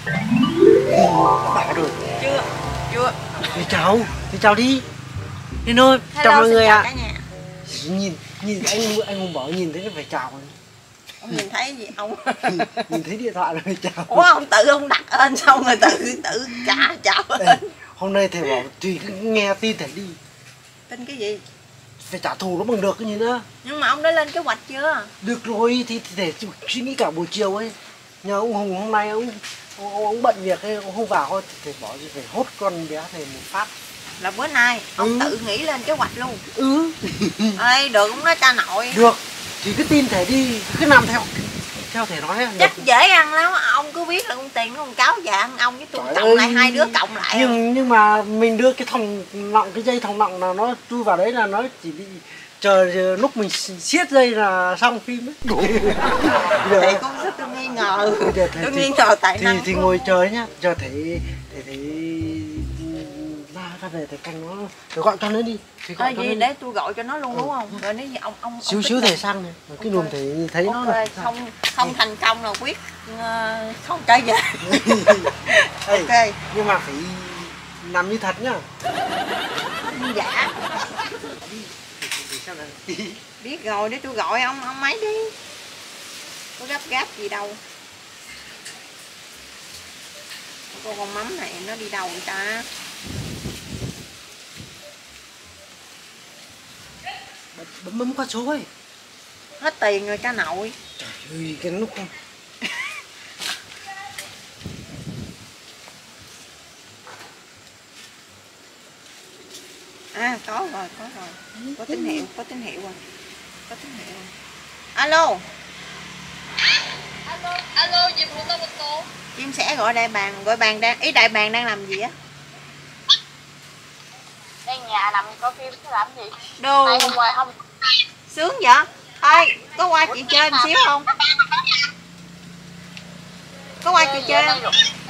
Bảo rồi. Chưa. Thì chào đi. Đi thôi, chào mọi người ạ. Cả nhà. Nhìn anh Hùng bảo nhìn thấy nó phải chào. Ông nhìn thấy gì ông? Nhìn thấy điện thoại rồi chào. Ủa ông tự ông đặt lên xong rồi tự chào lên. Hôm nay thầy bảo tùy cứ nghe tin thầy đi. Tin cái gì? Phải trả thù nó bằng được cái gì nữa. Nhưng mà ông đã lên kế hoạch chưa? Được rồi thì để suy nghĩ cả buổi chiều ấy. Nhờ ông Hùng hôm nay ông bận việc ấy, ông không vào thôi thầy bảo phải hốt con bé thầy một phát. Là bữa nay ông tự nghĩ lên kế hoạch luôn. Ê được ông nói cha nội. Được thì cứ tin thầy đi, cứ làm theo thầy nói. Chắc dễ ăn lắm, ông cứ biết là con tiền con cáo vàng ông với tôi cộng lại hai đứa cộng lại. Nhưng mà mình đưa cái thòng nọng, cái dây thòng nọng là nó chui vào đấy là nó chỉ bị chờ lúc mình siết dây là xong phim ấy. Thầy cũng rất tôi nghi ngờ. Tôi nghi ngờ tài năng. Thì ngồi chờ nhá, chờ thầy ra về thầy canh nó, thầy gọi cho nó đi. Gì để tôi gọi cho nó luôn đúng không? Rồi nếu gì ông xíu thầy sang này, cái lùm thầy thấy nó là không thành công là quyết không trở về. Ok. Nhưng mà phải làm như thật nhá. Dạ. Biết rồi, để tôi gọi ông máy đi. Có gấp gì đâu. Con mắm này nó đi đâu vậy ta? Bấm qua số ấy. Hết tiền rồi cha nội. Trời ơi cái lúc con. À có rồi. Có tín hiệu rồi. Alo. Alo, chị phụ tao một cô. Chim sẽ gọi đại bàng đang đại bàng đang làm gì á? Đang nhà nằm coi phim chứ làm gì? Đồ. Này hôm ngoài không. Sướng vậy? Thôi, có qua chị chơi một xíu không? Có qua chị chơi không?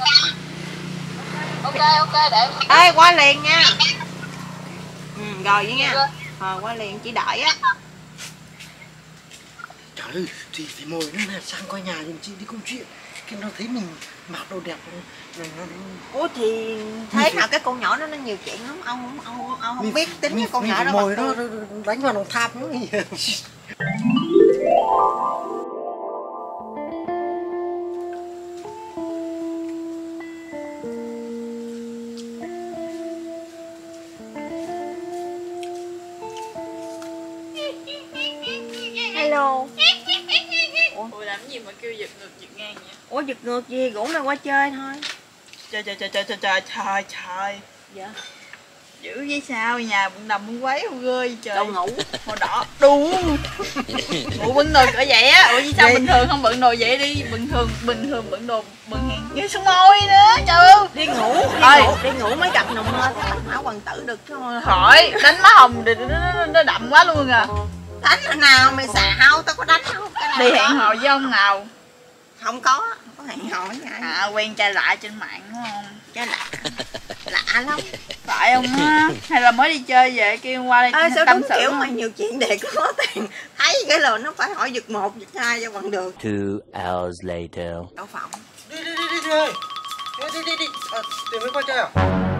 Ok, để. Ê, qua liền nha. Rồi vậy nha. Qua liền chỉ đợi á. Trời ơi, thì phải mồi nữa là sang coi nhà giùm chị đi công chuyện. Cái nó thấy mình mặc đồ đẹp này nó. Ủa thì thế nào cái con nhỏ đó nó nhiều chuyện lắm, ông không biết tính cái con nhỏ đó. Mồi nó đánh vào lòng tham nó. Hello. Ủa làm gì mà kêu giật ngược giật ngang vậy? Ủa giật ngược gì, rủ mày qua chơi thôi. Trời. Dạ. Dữ vậy sao, nhà bụng đầm bụng quấy không ghê trời. Đâu ngủ. Màu đỏ, đu. Ủa bận đồ cỡ vậy á, ủa vì sao bình thường không bận đồ vậy đi, bình thường bận đồ bận hàng như sương môi nữa, trời ơi. Đi ngủ mới gặp nồng lên, mặc áo quần tử được chứ. Khỏi, đánh má hồng thì nó đậm quá luôn à. Đánh nào mày xạo, tao có đánh không? Đi hẹn hò với ông nào? Không có hẹn hò với ai. À quen trai lạ trên mạng đúng không? Trai lạ lắm. Phải không á? Hay là mới đi chơi về kêu qua đây sao tâm đúng sự kiểu không? mà nhiều chuyện để có tiền. Thấy cái là nó phải hỏi giật 1, giật 2 cho bằng được. 2 hours later. Đậu phộng. Đi thôi. Đi. Tìm mới qua chơi à?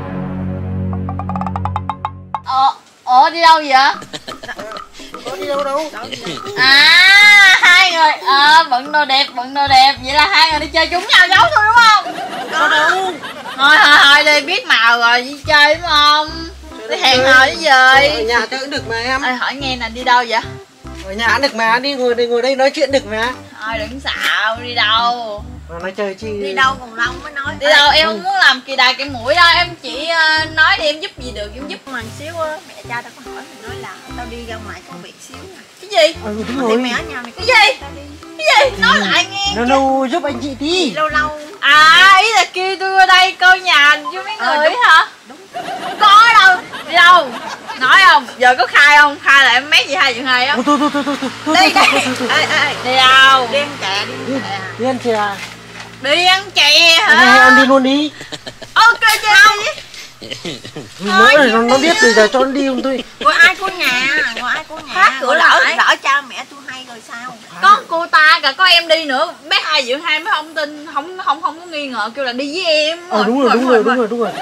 Đi đâu vậy? Có đi đâu. À hai người bận đồ đẹp vậy là hai người đi chơi chung nhau giấu thôi đúng không? Có đâu. Thôi đi biết màu rồi đi chơi đúng không? Đi hẹn hò với gì? Ở nhà chơi cũng được mà em. Hỏi nghe nè, đi đâu vậy? Ở nhà được mà, đi ngồi đây nói chuyện được mà. Thôi đừng xạo, đi đâu? Mà nói chơi chi. Đi đâu còn lâu mới nói. Đi đâu em không muốn làm kỳ đà kỳ mũi đâu, em chỉ nói đi em giúp gì được em giúp. Mà xíu á, mẹ cha tao có hỏi mình nói là tao đi ra ngoài công việc xíu nè. Cái gì? Đúng Thì rồi. mẹ ở nhà mày Cái gì? Cái gì? Nói lại nghe. Lâu giúp anh chị tí. Lâu À ý là kêu tôi qua đây coi nhà với mấy người hả? Đúng. Không có đâu. Đi đâu? Nói không? Giờ có khai không? Khai là em mét gì 2/2 á. Thôi. Đi. Đi đâu? Đi ăn chè đi. Đi ăn chè. Đi ăn chè hả? Em đi luôn đi. Ok chơi đi. Mỗi này nó biết từ giờ cho nó đi không thôi. Gọi ai của nhà. khóa cửa cửa lỡ lại. lỡ cha mẹ tôi hay rồi sao? Có cô ta cả có em đi nữa, bé Hai Diệu Hai mới không tin, không có nghi ngờ, kêu là đi với em. Đúng rồi. Đúng rồi.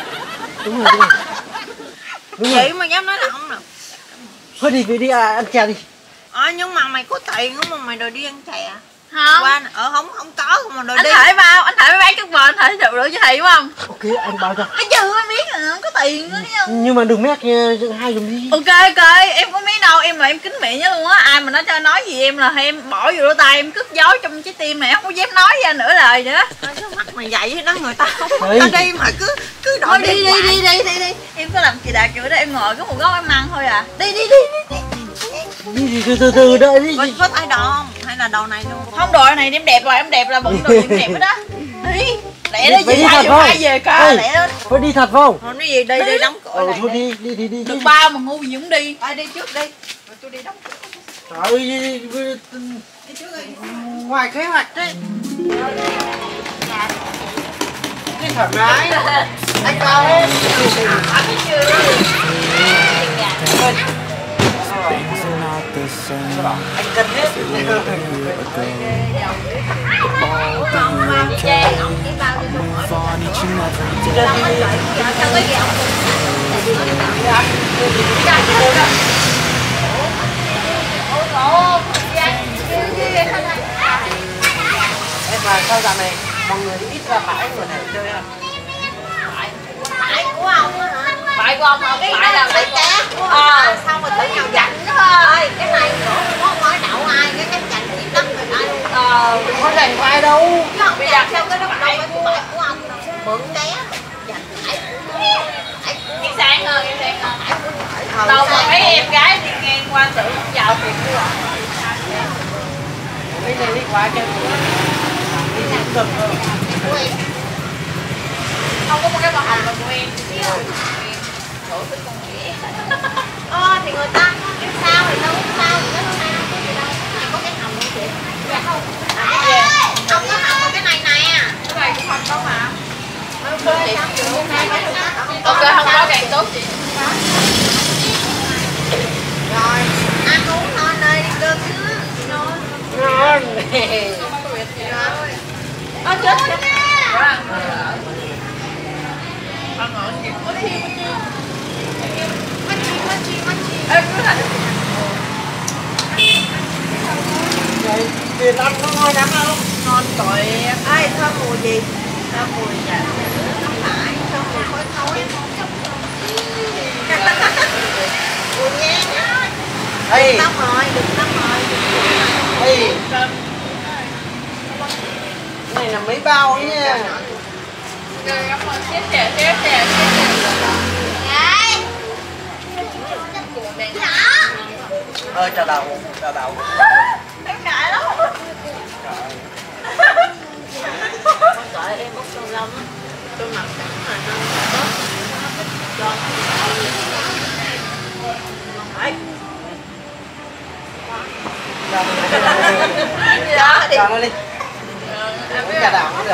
Chị mà dám nói là không được. Thôi đi ăn chè đi. Nhưng mà mày có tiền không mà mày đòi đi ăn chè? Không. Qua không có mà đòi Anh đi. Thể vào, anh Thể bán chút bò, anh Thể chụp rửa cho thầy đúng không? Ok anh bao cho. Cái chứ em biết là không có tiền nữa không? Nhưng mà đừng mét hai dùng đi. Ok, em có biết đâu, em là em kín miệng nhá luôn á. Ai mà nói gì em là em bỏ vô lỗ tai em cất giấu trong trái tim này, em không có dám nói ra nửa lời nữa. Cái mặt mày vậy đó người ta không Đi. ta đi mà cứ Thôi đòi đi. Em có làm kỳ đà kiểu đó, em ngồi có một góc em ăn thôi à. Đi. Đi từ đợi đi. Có thay đồ không? Hay là đồ này luôn? Không, đồ này em đẹp là bận đồ em đẹp đó đó. Đi. Lẹ đó Phải chị đi Hai thật Diệu không? Hai về coi, lẹ đó. Phải đi thật không? Thôi nói gì đi đóng cửa lại. Thôi đi. Được bao mà ngu gì cũng đi. Đi trước đi. Rồi tôi đi đóng cửa. Trời ơi, Đi trước đi. ngoài kế hoạch đấy. Đi thoải mái. Anh cao lên. Anh cần hết. Đi chơi, ông chỉ bao đi tôi hỏi sao cái gì ông Em mà sao dạo này mọi người ít ra bãi người này chơi à? phải của ông á hả? Phải của ông, Cái phải là phải cá của ông. Sao mà tưởng nhau dành đó thôi. cái này nữa không có đậu ai cái dành chỉ đất người ta luôn. Đừng có dành của ai đâu. Chứ không dành theo cái đất đâu phải của ông đâu. Mượn té dành phải Em sang hơn. Đâu mà mấy em gái đi ngang qua tưởng vào tiền của họ. Bây giờ đi qua chơi nữa. Đi cũng được thôi. Không có một cái màu hồng là của em. Đổ tính con nghĩa. thì người ta biết sao thì đâu biết sao thì nó đâu sao có gì đâu. Này có cái hồng không chị? Dạ không. Không có hồng cái này nè. Cái này cũng không có mà. Ok, Ok, không có càng tốt chị. rồi ăn uống thôi nơi đi cơm chứ ngon. Chết Ăn ngon gì có chi. Ê, Vậy tiền ăn nó ngon lắm không? Ngon tội. ai thơm mùi gì? Thơm mùi dạ. Không phải thơm mùi khói thối. Mùi nhang á. Ê, Đừng tắm rồi. ê. Này là mấy bao ấy nha. Rồi, cảm ơn xếp chè. Chào đầu. Em ngại lắm. Trời em bốc sâu lông á. Tôi mặc sẵn rồi Gì đó thì Chào nó đi. Chào đảo cũng được.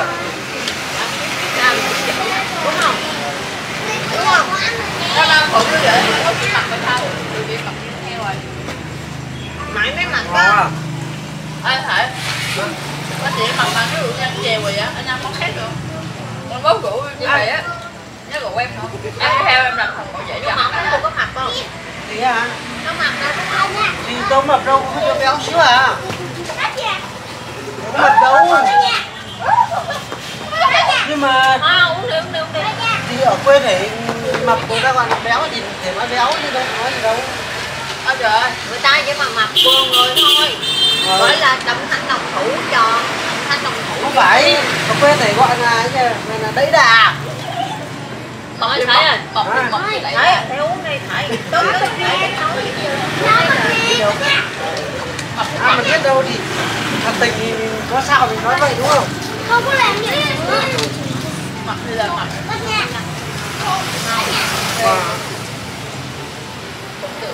đúng không? Đúng không? nó đang phụ nó để có cái mặt bên thân từ bị mặt heo rồi. Mày mới mặc Ngon đó. à? Anh Thể bác sĩ mặt bằng cái rượu nhân chè quỳ á, anh ăn món khác được. Con bố rượu như vậy á, nhớ rượu em không? Em theo em làm thằng bảo vệ cho. Không có mặt không? Gì hả? Nó mặc đâu có không á. Thì đâu mập đâu, không cho béo xíu à? Đâu mập đâu. Nhưng mà Uống đi. thì ở quê thì mập người ta gọi là béo thì nói béo chứ đâu nói gì đâu. Ôi trời ơi, Người ta chỉ mà mặc của người thôi. Gọi là đồng thanh đồng thủ tròn. Đồng thanh đồng thủ. Không phải, ở quê thì gọi là cái này là đẩy đà. mập thì mập thì lại. Thấy, thấy uống đi, thấy. Tôi thấy À mà biết đâu thì thật tình thì có sao thì nói vậy đúng không? Không có làm gì Mập thì là mập. Cũng được.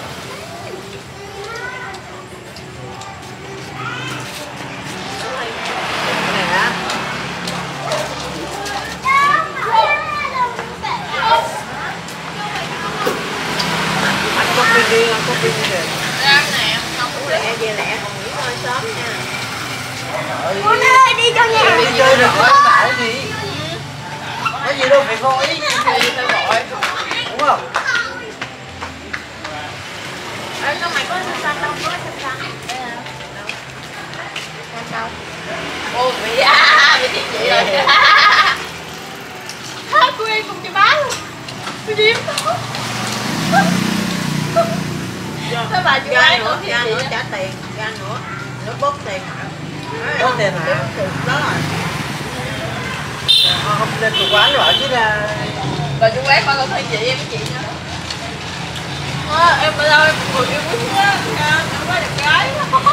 Này hả? Ăn cốc pin đi, ăn cốc pin đi để. gì đâu phải vội. Gì phải vội. Đúng không? Sao mày có xanh đâu, có xanh đâu. Ô bị bị chị rồi. Cô em cùng cho bá luôn. Tôi điếm đó. Thế bà chú Ra ai nữa, nữa ra nữa trả tiền, ra nữa. Nó bóp tiền hả? Bóp tiền hả? Đó rồi. Không lên chủ quán rồi chứ là bà chú quán bà còn thuê chị em với chị nữa. Em ở đâu em cũng yêu quý á, em quá đẹp gái.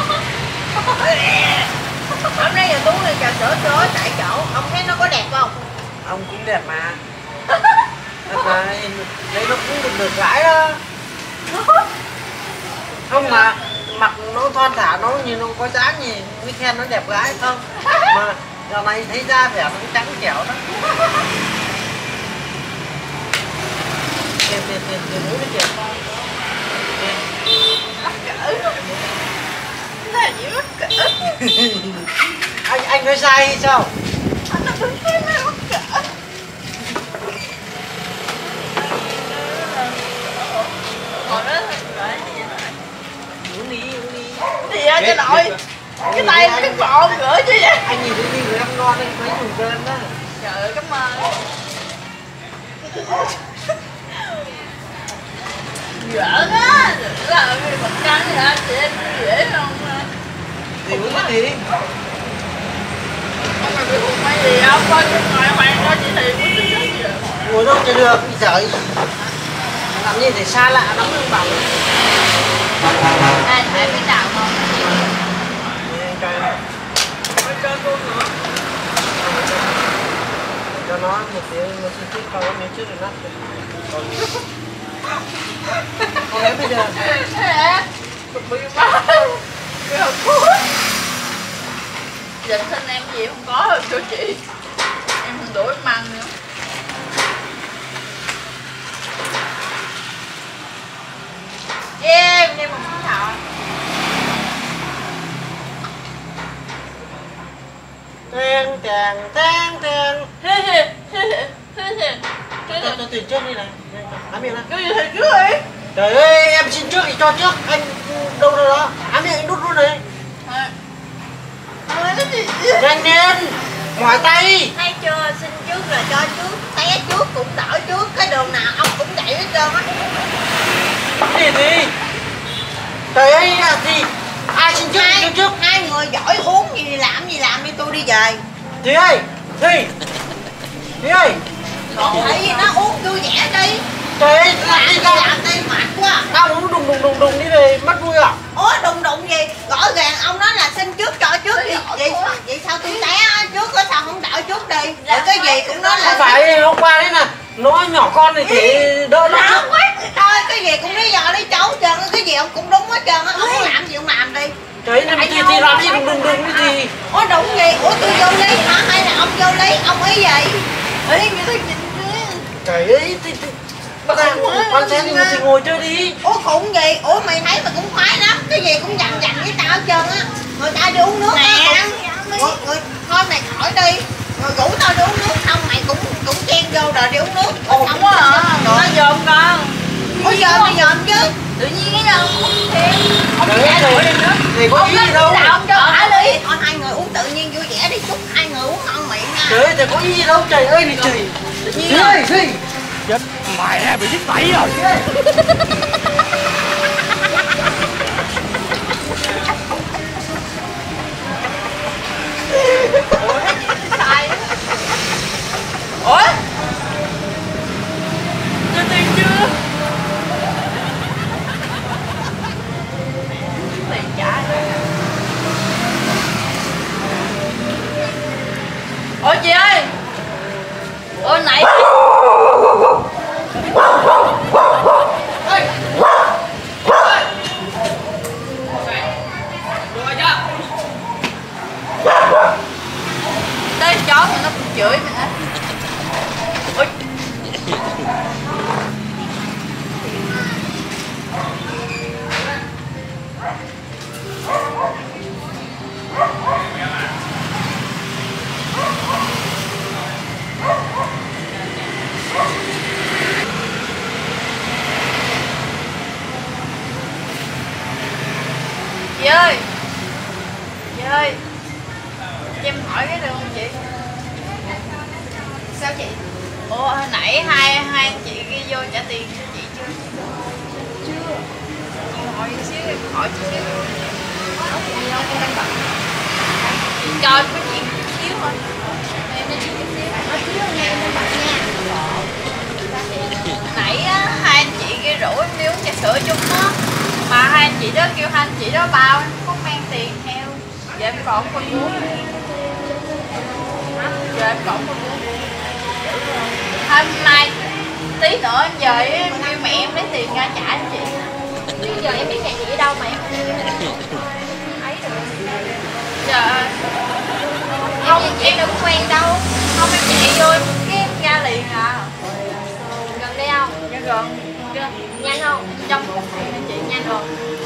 Hôm nay giờ Tú đi trà sữa chối tại chỗ, ông thấy nó có đẹp không? ông cũng đẹp mà. Mà đấy nó cũng được gái đó. Không mà mặt nó thon thả, nó nhìn nó có dáng gì mới khen nó đẹp gái không. Mà giờ này thấy da vẻ nó cũng trắng trẻo đó. Tiền mũi cái tiền. Mắc cỡ luôn. Là gì mắc cỡ. Anh nói sai hay sao? Anh nó đứng cái này mắc cỡ. Ngồi đó rồi Uống đi. gì á cho nội. Cái tay nó cái gọn gỡ chứ vậy. Anh nhìn đi người ăn ngon anh phải dùng cơm đó. Trời ơi cảm ơn. Giỡn á, là vì mặt trắng thì anh chị em dễ không. Thì uống cái gì? Không phải bị hụt hay gì không, coi cái ngoài hoàng đó chị thì muốn tính hết gì rồi. Ngồi đâu cho được, bị giời. Làm như để xa lạ lắm không bảo. Anh phải biết đạo không? Cho nó một tiếng, một chút không có miếng trước rồi nắp rồi. Còn nếu bây giờ Bị bắt. Bị hợp cuối. Dịch sinh em gì không có rồi cho chị. Em không đuổi măng nữa. Yeah, em đem một miếng thọ. Teng. Cho tiền trước đi này. Ám miệng này. Cái gì thì cứ đi. Trời ơi, em xin trước thì cho trước. Anh đâu rồi đó. Ám miệng anh đút luôn này. Cái gì? Nhanh lên. Mỏi tay. Thấy chưa, xin trước là cho trước, té trước cũng đỡ trước, cái đường nào ông cũng vậy hết trơn á. Cái gì? Trời ơi, gì? Ai xin trước thì cho trước. Hai người giỏi uống gì thì làm đi, tôi đi về. Thúy ơi, Thúy ơi. Còn thấy gì nó uống vui vẻ đi. Trời ơi, Làm đi mệt quá. tao uống đùng đi về mất vui à? Ủa đụng gì, rõ ràng ông nói là xin trước cho trước đi. Vậy sao tôi té trước á, sao không đợi trước đi? Rồi cái gì cũng nói là Không phải hôm qua đấy là nó nhỏ con thì để đỡ nó Đó trước. quá thôi, cái gì cũng lý do đi cháu hết trơn á, cái gì ông cũng đúng hết trơn á, ông muốn làm gì ông làm đi. Trời ơi, thì làm gì đùng cái gì? Ủa đụng gì, ủa tôi vô lý hả, hay là ông vô lý, ông ý gì? Ý người ta nhìn Trời ơi, bác em con xe thì ngồi chơi đi. Ủa khủng gì, ủa mày thấy mày cũng khoái lắm, cái gì cũng dằn với tao hết trơn á. Người ta đi uống nước á, thôi mày khỏi đi, rồi rủ tao đi uống nước xong mày cũng chen vô rồi đi uống nước. ổn Xong quá rồi à. Nó dòm con. ủa giờ mày dòm chứ. Tự nhiên cái đâu không thêm. Ông Trời đi ơi, nổi đi nữa. thì có ý gì đâu. Ông cho thả đi. Thôi hai người uống tự nhiên vui vẻ đi, chúc hai người uống ngon miệng nha. Trời ơi, thì có ý gì đâu. Trời ơi, thì trời. Thúy ơi, Thúy. Chết mẹ, bị đứt tay rồi. Sai. Ủa? Cho tiền chưa? Tiền trả rồi. Ủa chị ơi. Ủa nãy Sao chị? Ủa hồi nãy hai anh chị kia vô trả tiền cho chị chưa? Chưa. Chị hỏi xíu em hỏi chị xíu. Có chuyện gì không? Em đang bận. Chị cho có chuyện chút xíu thôi. Em nói chuyện chút xíu. Nói xíu nha, em đang bận nha. Nãy á, hai anh chị kia rủ em đi uống trà sữa chung á. Mà hai anh chị đó kêu hai anh chị đó bao em không mang tiền theo. Giờ em còn con bún. Giờ em còn con bún. Hôm nay tí nữa em về em kêu mẹ em lấy tiền ra trả anh chị. Chứ giờ em biết nhà chị ở đâu mà em ấy được. Trời Không, em đâu có quen đâu. không em chạy vô em cái em ra liền à. Gần đây không? Dạ gần. Nhanh không? Trong một ngày anh chị Nhanh rồi.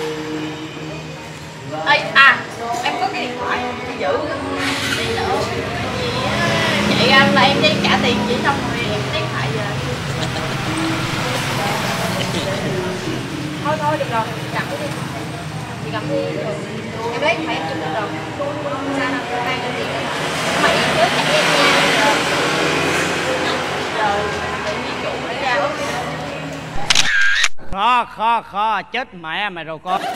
Ê, à em có cái điện thoại chị giữ tí nữa chị ra là em đi trả tiền chị xong rồi em lấy điện thoại về. Thôi được rồi, cầm đi. Chị cầm đi. Em lấy điện thoại em chụp được rồi. Sao nào em mang cái gì nữa. Mà em nhớ chạy em nha. Rồi tự nhiên chủ lấy ra Khó chết mẹ mày rồi con.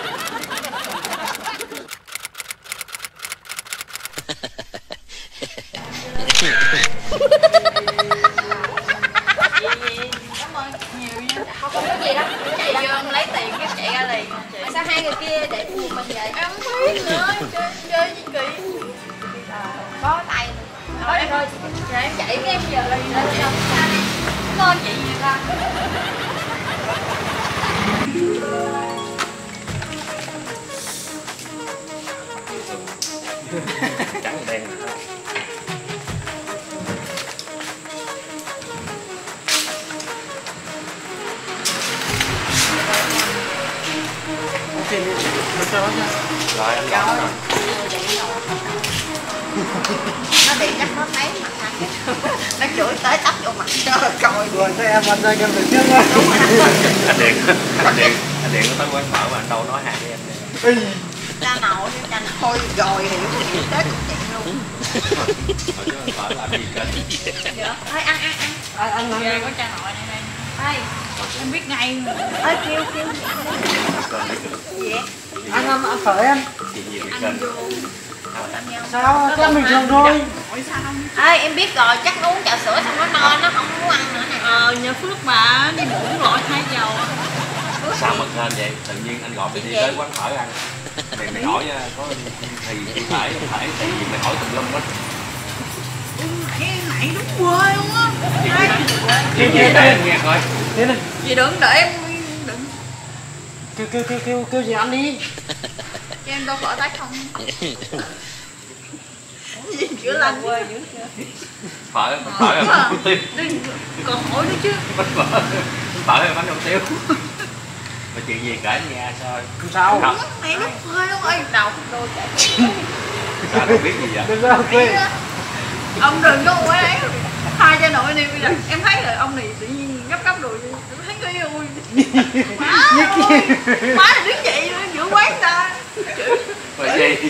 cảm ơn nhiều nha. Không có gì đâu. Chị vô em lấy tiền cái chạy ra liền chị. Sao hai người kia để buồn mình vậy? Em không biết nữa, chơi gì kỳ. Có tay. Thôi em dạ em chạy cái em giờ liền lên cho cảm ơn chị nhiều ra. Trắng đen. Ok, mình cho nó nha. Rồi anh gọi rồi. Nó bị chắc nó thấy mặt thằng nó chửi tới tấp vô mặt trời coi. Rồi cho em ăn ra em được trước nha. Anh Điện nó tới quán phở mà anh đâu nói hai với em Ê, Cha nội rồi hiểu tới cục chuyện luôn. hỏi chứ phở làm gì kênh. Thôi ăn. ăn Ghê có cha nội này đây. Ê, Em biết ngay mà. ơi kêu. Gì vậy? ăn phở em. Chuyện gì thì Ăn kênh. vô. Sao? Cái bình thường thôi. Hỏi sao không? Ê, em biết rồi, chắc nó uống trà sữa xong nó no, nó không muốn ăn nữa nè. Nhờ Phước mà đi muỗng loại 2 dầu. Sao mà hên vậy? Tự nhiên anh gọi mày đi tới quán phở ăn. Mày hỏi nha, có thì phải tại vì mày hỏi tùm lum hết. Nãy đúng quê luôn á. Chuyện gì để em nghe coi. Thế này, Chị đừng để em đừng kêu gì ăn đi. cho em đâu phở tái không. Gì chữa lành quê dữ chưa? Phở là bánh hủ tiếu. Còn hỏi nữa chứ. Phở là bánh hủ tiếu. Mà chuyện gì kể anh nghe sao? Không sao. Không. Mày đúng quê luôn ơi. Đầu đôi chạy. Sao không biết gì vậy? Đừng ra quê. Ông đừng có quê ấy. Hai cha nội này bây giờ em thấy rồi ông này tự nhiên gấp rồi em thấy cái ui má là đứng dậy nữa giữa quán ta Mà gì?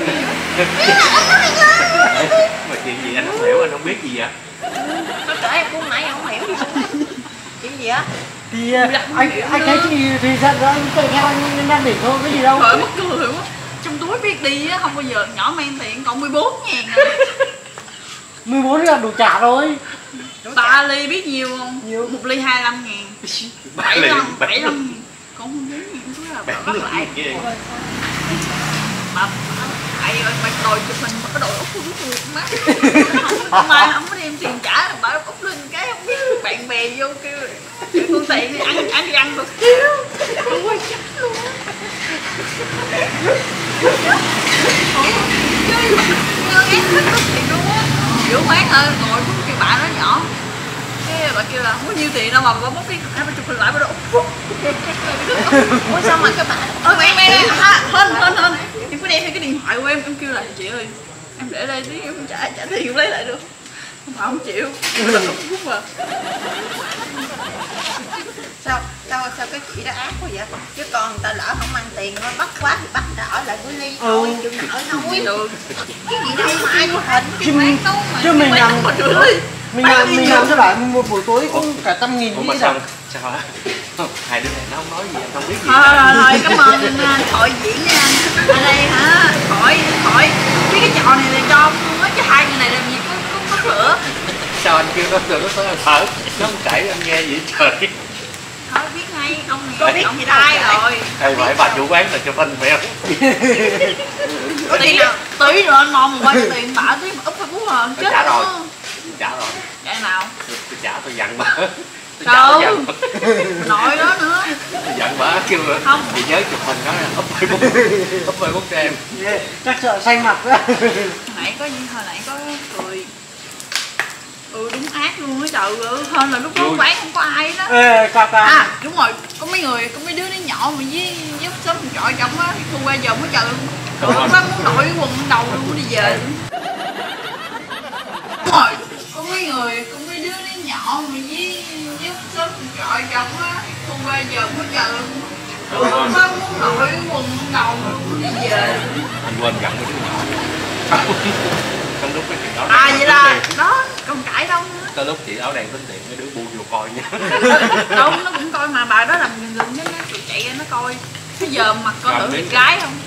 Mà chuyện gì anh không hiểu, anh không biết gì vậy? Nó kể em cũng nãy không hiểu gì luôn. Chuyện gì á? Thì anh thấy chị thì giận rồi, anh chạy theo anh đang để thôi, cái gì đâu. trời mắc cười quá. Trong túi biết đi á, không bao giờ nhỏ mang tiền còn 14.000 à. 14 là đủ trả rồi. 3 ly biết nhiều không? Nhiều. 1 ly 25.000. 75 còn 14.000 túi là bắt lại. Mà tại rồi mày đòi chụp hình mà cái đội úp luôn má. Không mai không có đem tiền trả là bà úp lên cái không biết bạn bè vô kêu phương tiện đi ăn được xíu. Không quay chết luôn á. Chơi ngơ ngác hết mất tiền luôn á. Giữa quán ơi ngồi cũng kêu bà nó nhỏ. Cái bà kêu là không có nhiêu tiền đâu mà bà bóc cái bà chụp hình lại bà đổ. Ủa sao mà các bạn Mẹ hên em có đem theo cái điện thoại của em kêu là chị ơi em để đây tí em không trả tiền em lấy lại được không phải không chịu không mà sao cái chị đó ác quá vậy? Chứ còn người ta lỡ không ăn tiền nó bắt quá thì bắt ta ở lại với ly thôi, chừng nợ thôi. được Cái gì đâu mà ai có hình cái quán đâu mà. Chứ mình làm mà rửa ly mình làm cho bạn một buổi tối cũng cả 100.000 Ủa mà đi sao đâu. sao hả? Hai đứa này nó không nói gì, em không biết gì. Thôi cảm ơn anh Thoại diễn nha anh. Ở đây hả? Thoại chứ cái trò này là cho mấy cái hai người này làm gì có lửa. Sao anh kêu nó từ nó tới thở, nó không kể anh nghe gì trời. Thôi biết ngay ông này ông trai rồi. Hay phải bà chủ quán là cho phân mèo. Tí nữa anh mong quay cái tiền bả tí mà úp Facebook à chết Trả rồi. luôn. Trả rồi. Cái nào? Tôi trả tôi dặn bà. Trời nội đó nữa. Tôi dặn bà kêu Không. chị nhớ chụp hình đó là úp Facebook cho em. Chắc sợ xanh mặt đó. Hồi nãy có cười. Đúng ác luôn á trời ơi, hơn là lúc đó quán không có ai đó. Ê, À đúng rồi, có mấy đứa nó nhỏ mà với sớm trọi chồng á, thu qua giờ mới chờ luôn. Rồi lúc đó muốn đổi quần đầu luôn đi về. Đúng rồi, có mấy đứa nó nhỏ mà với sớm trọi chồng á, thu qua giờ mới chờ luôn. Rồi lúc đó muốn đổi quần đầu luôn đi về. Anh quên dặn mấy đứa nhỏ. Trong lúc cái chuyện đó. À vậy là đó, còn cãi đâu nữa. Tới lúc chị áo đen tính tiền mấy đứa bu vô coi nha. Đâu nó cũng coi mà bà đó làm gần chứ nó chạy ra nó coi. Bây giờ mặt coi thử bị gái không?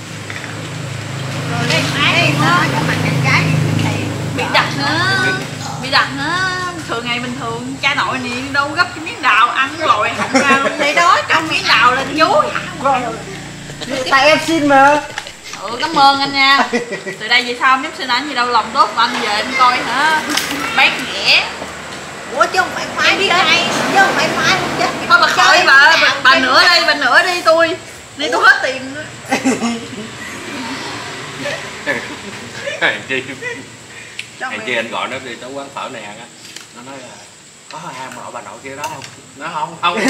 Rồi đây ác luôn á. Cái mặt con gái Bị đặt nữa. Thường ngày bình thường cha nội này đâu gấp cái miếng đào ăn lòi họng ra luôn. Đây đó trong miếng đào lên vú. Tại em xin mà. Cảm ơn anh nha. Từ đây về sau em xin anh gì đâu, lòng tốt của anh về anh coi hả? Bán nghĩa. Ủa chứ không phải phái biết ngay, chứ không phải phái không chết. Thôi bà khỏi bà nửa đi tôi hết tiền nữa. Hàng chi anh gọi nó đi tới quán phở này ăn á, nó nói là có hai ông bà nội kia đó không? Nó không.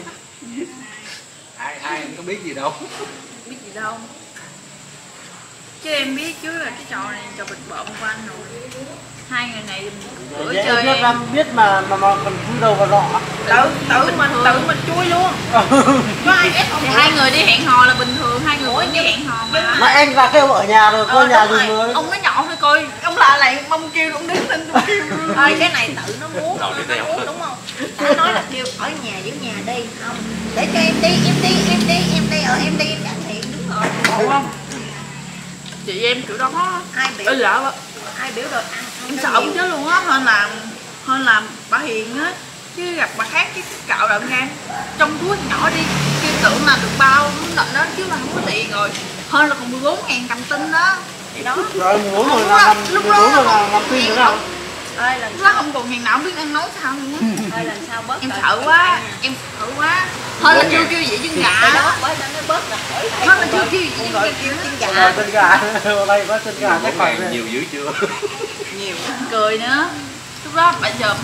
ai anh có biết gì đâu. Biết gì đâu. Chứ em biết chứ là cái trò này trò bịch bợm của anh rồi. Hai người này bữa chơi biết mà còn cúi đầu vào rõ. Tự mình chui luôn. Có ai ép thì hai người đi hẹn hò là bình thường, hai người cũng đi hẹn hò mà anh ra kêu ở nhà rồi coi nhà dùng mới. Ông nói nhỏ thôi coi, ông lạ lại mong kêu ông đứng lên tôi kêu. Thôi cái này tự nó muốn đúng không? Nó nói là kêu ở nhà giữ nhà đi, không để cho em đi em chẳng hiện đúng rồi. Ủa không? Chị em kiểu đó Ai biểu lạ ai biểu rồi em sợ cũng chết luôn á, hơn là bà Hiền á, chứ gặp bà khác cái cạo đợn ngang trong túi nhỏ đi kêu tưởng là được bao lệnh đó chứ mà không có tiền rồi, hơn là còn 14.000 cầm tin đó thì đó. Rồi muốn rồi là lúc đó làm tin nữa nào. ơi lần lúc đó không còn ngày nào biết ăn nói sao luôn á. ơi lần sau bớt Em sợ quá, hơn là chưa kêu vậy chân gà đó bởi nó bớt là hơn là chưa kêu vậy gọi chân kêu gà. chân gà. Chân gà, đây có chân gà chắc phải nhiều dữ chưa? Nhiều cười nữa. Lúc đó bà dòm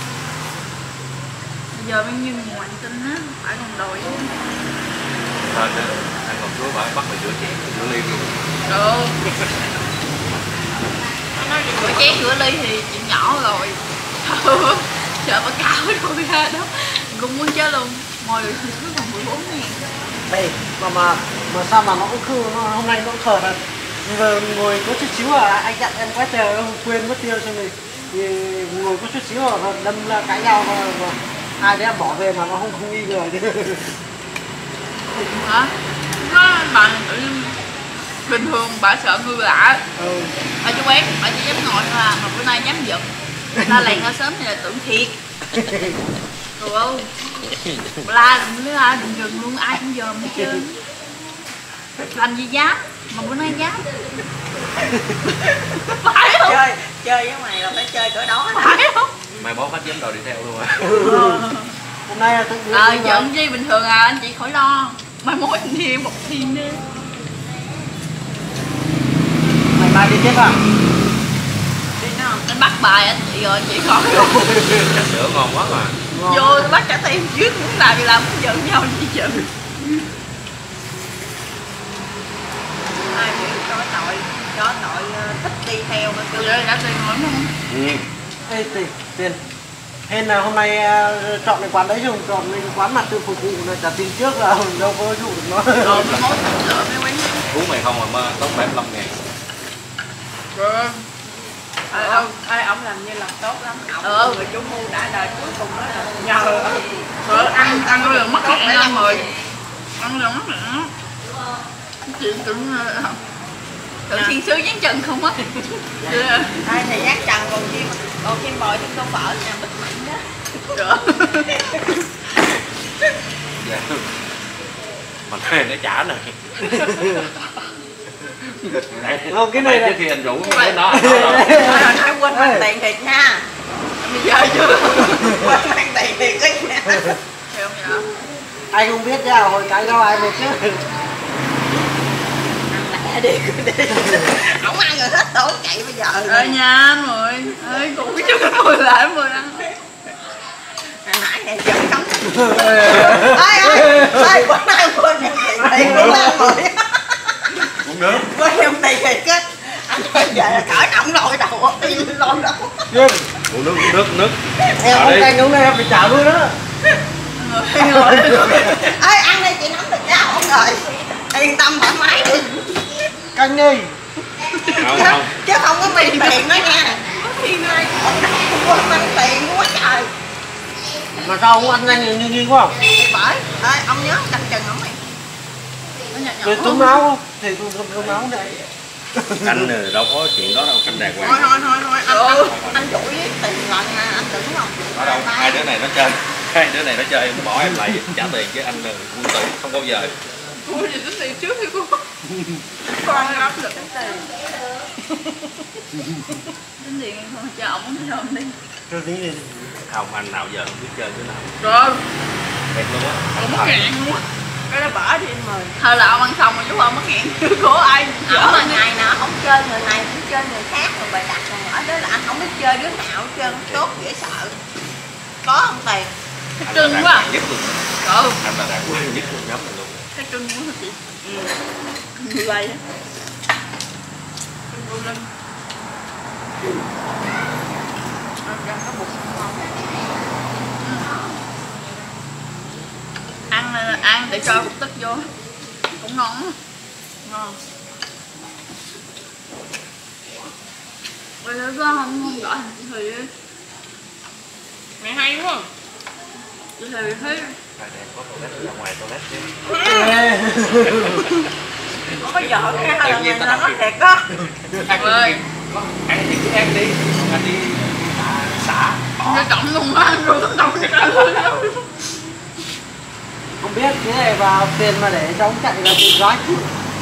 em như ngoại tinh á, phải còn đòi Thôi anh còn chúa phải bắt mày rửa chén rửa ly luôn. được. Nó nói rửa chén rửa ly thì chuyện nhỏ rồi. Chờ bà cao rồi ra đó cũng muốn chết luôn. Ngồi được thứ còn 14.000. đây mà sao mà nó cũng hôm nay nó cũng khờ thật. Vừa ngồi có chút xíu anh dặn em quá trời em quên mất tiêu xong rồi thì ngồi có chút xíu đâm là cãi nhau mà hai đứa em bỏ về mà nó không nghi ngờ chứ. Hả? Nó bà này tự nhiên bình thường bà sợ người lạ. Bà chú quán bà chỉ dám ngồi thôi à, mà bữa nay dám giật. La làng ra sớm thì là tưởng thiệt. Rồi la đừng dừng luôn, ai cũng dòm hết trơn. Làm gì dám, mà bữa nay dám. Phải không? Chơi với mày là phải chơi cỡ đó. Phải không? Mày bó hết dám đòi đi theo luôn à. Hôm nay là tôi giận chi bình thường à, anh chị khỏi lo. Mai mốt anh đi một thiên đi. mày mai đi tiếp à? Đi nào. Anh bắt bài anh chị rồi, chị khỏi lo. Trà sữa ngon quá mà. Vô bắt trả tiền trước muốn làm thì làm, muốn giận nhau gì giận. Ai biểu cho nội thích đi theo mà kêu Vậy đã tiền rồi đúng không? Ê tiền hên là hôm nay chọn cái quán đấy chứ không chọn cái quán mặt tự phục vụ là trả tiền trước là đâu có dụ được nó. Rồi mới mốt sợ mấy quán. Uống mày không mà tốn 75.000. Rồi Ông làm như làm tốt lắm. Người chủ mưu đã đời cuối cùng đó là nhờ ăn có lần mất hẹn ăn rồi. Ăn lần mất hẹn. Chuyện tưởng thiên sứ dán trần không á. Ai thì dán trần còn chim bò trên con phở nhà bích mạnh đó. Mình thuê để trả này. Không, cái này trước khi anh rủ nó Nói quên mang tiền thiệt nha. Bây giờ chưa. Quên mang tiền thiệt đó nha. Hiểu không vậy? ai không biết ra hồi cái đâu ai biết chứ. Ăn lẹ đi. Không ăn rồi hết tổ chạy bây giờ. Nha anh ơi. Ơi cũng cái chút mùi lại mùi ăn. Nãy này chậm cấm. Ơi bữa nay quên mang tiền thiệt cũng ăn rồi. Uống nước. Quên mang tiền thiệt á. Anh ơi về cởi ổng lôi đầu đi lôi đâu. Uống nước. Em không canh uống đây em phải trả luôn đó. Ê ăn đi chị nắm được cháo không rồi. Yên tâm thoải mái đi. Canh đi. Không. Chứ không có mì tiền đó nha. Quên mang tiền quá trời. Mà sao không ăn nhanh như quá? Thì bởi ông nhớ canh chừng ổng đi. Rồi túm áo không? Thì túm áo đây. Anh đâu có chuyện đó đâu, canh đàng hoàng. Thôi anh chủ với tiền lần anh đừng không. Ở đâu, hai đứa này nó chơi, em bỏ em lại trả tiền chứ anh là quân tử không bao giờ. Ủa gì tính tiền trước đi cô. Con lắm được tính tiền. Tính tiền không cho ổng đi. Chơi tí đi. Không, anh nào giờ không biết chơi thế nào. Rồi. Thiệt luôn á. Ông mất nghẹn luôn á. Cái đó bỏ đi em mời. Thôi là ông ăn xong rồi chú ông mất nghẹn của ai. Ổng mà ngày nào không chơi người này cũng chơi người khác rồi bày đặt rồi ở đó là anh không biết chơi đứa nào hết trơn tốt dễ sợ. Có không tiền? Anh Trưng là quá. đàng hoàng nhất luôn. Ừ. Anh là đàng hoàng nhất luôn nhóm mình luôn. Cái trưng quá hả chị? Như vậy á. Trưng vô lưng. Có bụng ngon. Ăn để cho cục tức vô cũng ngon á. Ngon. Bây giờ không gọi thì mẹ hay quá. Thì thấy Đây có toilet ra ngoài toilet chứ. Không có giỡn nha, Tự lần nhiên này tao nó đọc thiệt đó. Ăn ơi. Ăn thì cứ ăn đi. Anh đi xả. Nó trọng luôn á, rồi nó trọng cái luôn. Không biết cái này vào tiền mà để cho ông chạy là bị gói chứ.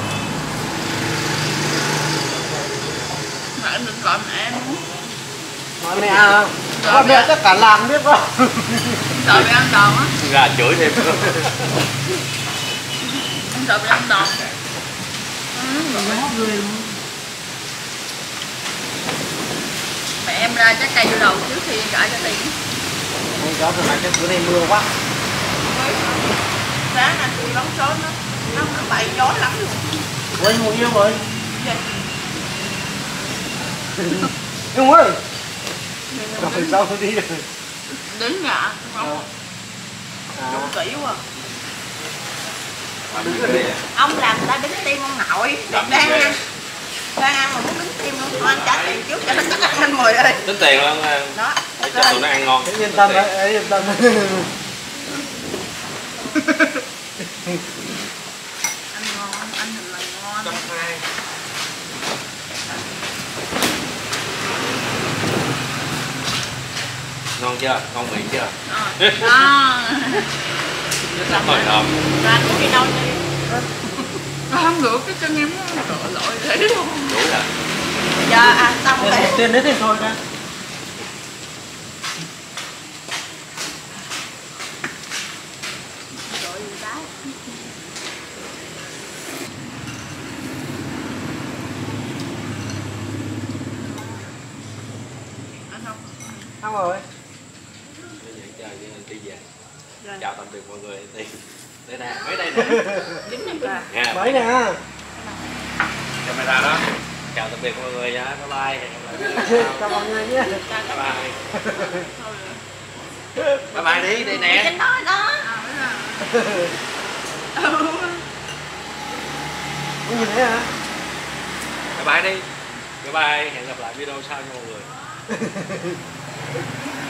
Mà em đừng gọi mẹ em muốn. Nói mẹ à, con mẹ tất cả làng biết không? Sợ bị ăn đòn á. Gà chửi thêm. Em sợ bị ăn đòn. Mẹ em ra trái cây vô đầu trước khi trả cho tiền. Ôi gió rồi này chắc bữa nay mưa quá. Sáng anh tôi đóng số nó bậy gió lắm luôn. Ôi một yêu ơi. Nhung ơi. Rồi sao tôi đi được. Đến nhà không? Đúng kỹ quá. Ông làm ta đứng tim ông nội. Đang ăn mà muốn đứng tim luôn. Thôi anh trả tiền trước cho nó chắc ăn anh Mười ơi. Tính tiền luôn. Đó. Để cho tụi nó ăn ngon. Yên tâm đấy, yên tâm. Ăn ngon, ăn thật là ngon. 120. Ngon chưa? Ngon miệng chưa? Đó. Rất hồi hộp. Rồi anh muốn đi đâu đi. Không được, cái chân em nó lội thế luôn. Đủ rồi. Giờ xong rồi. Tiền đến thì thôi ra. Xong rồi. Đi về. Rồi. Chào tạm biệt mọi người. Đây nè, mấy đây nè. Nha. Mấy nè. Camera đó. Chào tạm biệt mọi người nha. Bye bye. Chào mọi người nhé. Bye bye. Bye bye đi, đây nè. Trên đó đó. Không nhìn thấy hả? Bye bye đi. Bye bye, hẹn gặp lại video sau nha mọi người.